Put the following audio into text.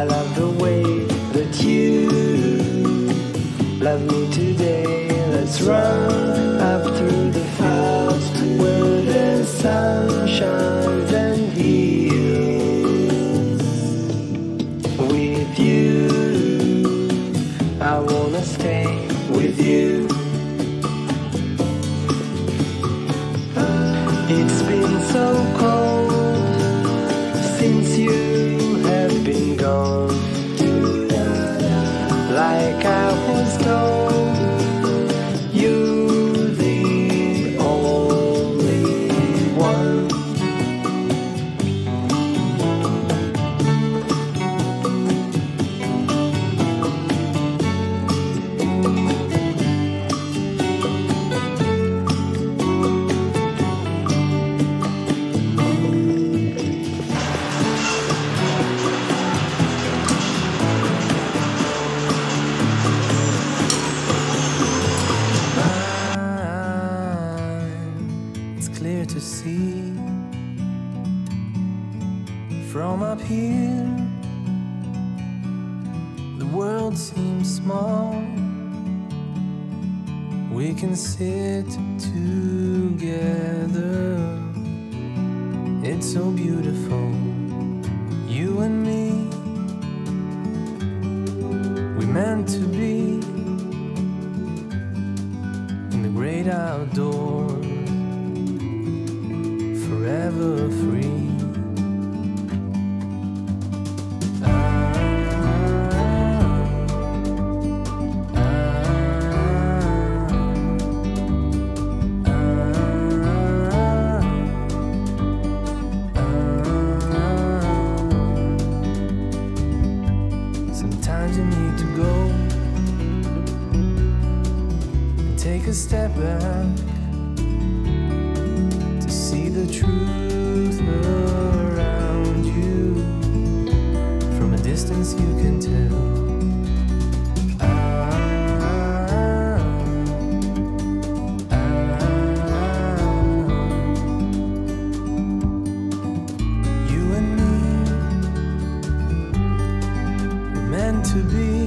I love the way that you love me today. Let's run up through the fields where the sun shines and heals. With you, I wanna stay with you. It's been so cold since you have been gone. Like I was told, you're the only one. Clear to see from up here, the world seems small. We can sit together. It's so beautiful, you and me. We meant to be in the great outdoors, forever free. Sometimes you need to go and take a step back to see the truth around you. From a distance you can tell. You and me were meant to be.